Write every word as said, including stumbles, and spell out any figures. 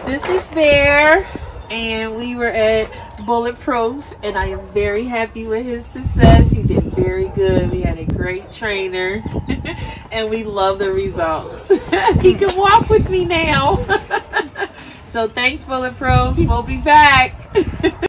This is Bear, and we were at Bulletproof, and I am very happy with his success. He did very good. We had a great trainer, and we love the results. He can walk with me now. So thanks, Bulletproof. We'll be back.